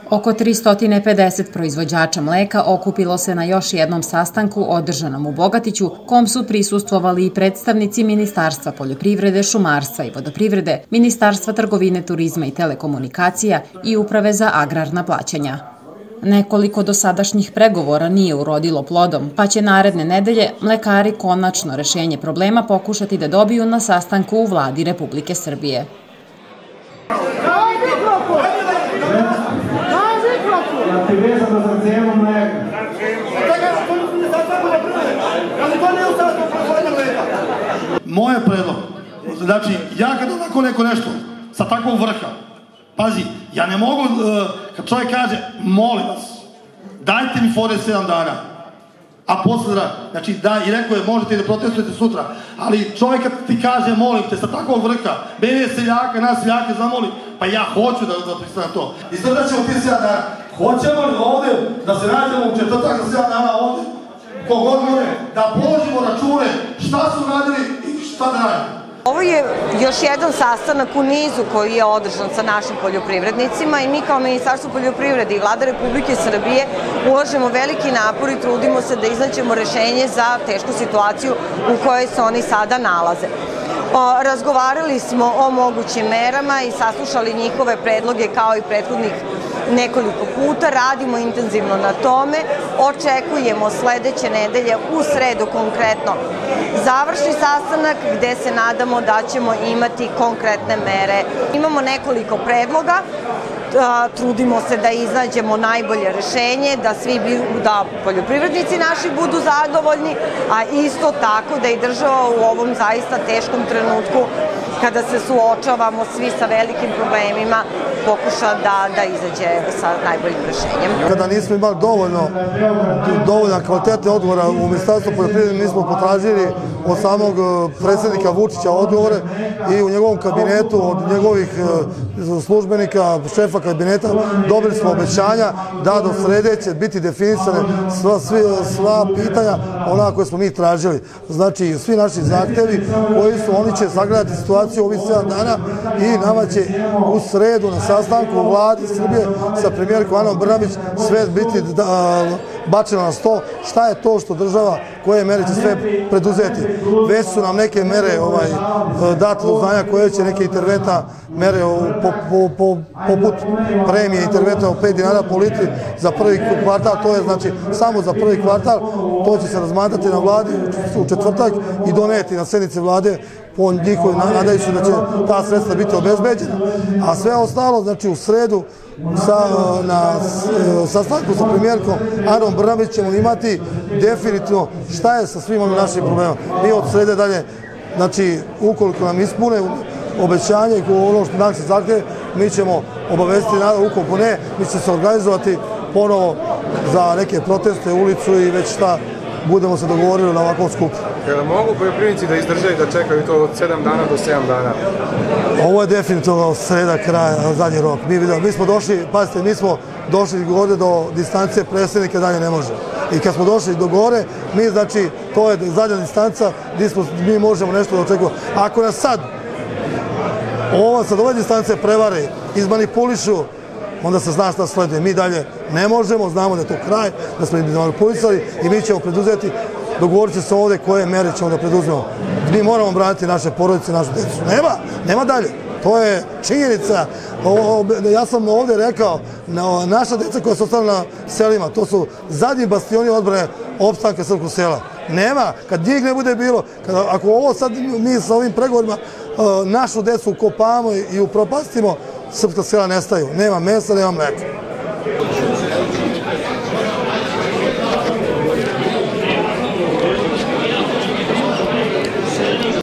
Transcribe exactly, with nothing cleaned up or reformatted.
Oko tristo pedeset proizvođača mleka okupilo se na još jednom sastanku održanom u Bogatiću, kom su prisustvovali i predstavnici Ministarstva poljoprivrede, šumarstva i vodoprivrede, Ministarstva trgovine, turizma i telekomunikacija i Uprave za agrarna plaćanja. Nekoliko dosadašnjih pregovora nije urodilo plodom, pa će naredne nedelje mlekari konačno rešenje problema pokušati da dobiju na sastanku u Vladi Republike Srbije. Moj je predlog, znači ja kad onako neko nešto sa takvog vrha, pazi, ja ne mogu, kad čovjek kaže, molim vas, dajte mi fore sedam dana, a posle da, znači da, i rekao je, možete i da protestujete sutra, ali čovjek kad ti kaže, molim te, sa takvog vrha, mene je seljaka, nas seljake zamoli, pa ja hoću da, da pristanem to. I sad da ćemo ti sedam dana, hoćemo li ovde da se nađemo u četvrtak za sedam dana ovde, kogod može, da položimo račune šta su radili i šta da radimo. Ovo je još jedan sastanak u nizu koji je održan sa našim poljoprivrednicima i mi kao Ministarstvo poljoprivrede i Vlada Republike Srbije ulažemo veliki napor i trudimo se da iznađemo rešenje za tešku situaciju u kojoj se oni sada nalaze. Razgovarali smo o mogućim merama i saslušali njihove predloge kao i prethodnih nekoliko puta, radimo intenzivno na tome, očekujemo sledeće nedelje u sredu konkretno završni sastanak gde se nadamo da ćemo imati konkretne mere. Imamo nekoliko predloga, trudimo se da iznađemo najbolje rešenje, da svi da poljoprivrednici naši budu zadovoljni, a isto tako da i država u ovom zaista teškom trenutku kada se suočavamo svi sa velikim problemima pokuša da, da izađe sa najboljim rešenjem. Kada nismo imali dovoljno, dovoljno kvalitetne odgovora u Ministarstvu poljoprivrede, mi smo potražili od samog predsjednika Vučića odgovore i u njegovom kabinetu od njegovih službenika, šefa kabineta, dobili smo obećanja da do srede će biti definisane sva, svi, sva pitanja ona koje smo mi tražili. Znači, svi naši zahtevi koji su, oni će sagledati situaciju ovih sedam dana i nama će u sredu na sastanku u Vladi Srbije sa premijerkom Anom Brnabić sve biti bačeno na sto šta je to što država, koje mere će sve preduzeti. Već su nam neke mere ovaj, date do znanja koje će neke interventna mere po, po, po, poput premije interventna od pet dinara po litri za prvi kvartal, to je znači samo za prvi kvartal, to će se razmatrati na Vladi u četvrtak i doneti na sednici Vlade po njihovoj nadajući da će ta sredstva biti obezbeđena. A sve ostalo, znači u sredu sa, na sastanku sa premijerkom Anom Brnabić ćemo imati definitivno šta je sa svim ovim našim problemima. Mi od srede dalje, znači ukoliko nam ispune obećanje i ono što nam se zahtjeve, mi ćemo obavestiti narod, ukoliko ne, mi ćemo se organizovati ponovo za neke proteste, ulicu i već šta budemo se dogovorili na ovakvom skupu. Kada mogu poljoprivrednici da izdrže i da čekaju to od sedam dana do sedam dana? Ovo je definitivno sreda, kraja, zadnji rok. Mi, vidimo, mi smo došli, pazite, mi smo došli gore do distancije predsjednika, dalje ne može. I kad smo došli do gore, mi, znači, to je zadnja distanca gdje smo, mi možemo nešto da očekujemo. Ako nas sad, ovo sad ove distance prevare, izmanipulišu, onda se zna šta sleduje. Mi dalje ne možemo, znamo da je to kraj, da smo izmanipulisali i mi ćemo preduzeti, dogovorit će se ovdje koje mere ćemo da preduzmemo. Mi moramo braniti naše porodice, našu djecu. Nema, nema dalje. To je činjenica. Ja sam ovdje rekao, naša djeca koja su ostala na selima, to su zadnji bastioni odbrane opstanka srpskog sela. Nema, kad njih ne bude bilo, ako ovo sad mi sa ovim pregovorima našu djecu ukopamo i upropastimo, srpska sela nestaju. Nema mesa, nema mleka.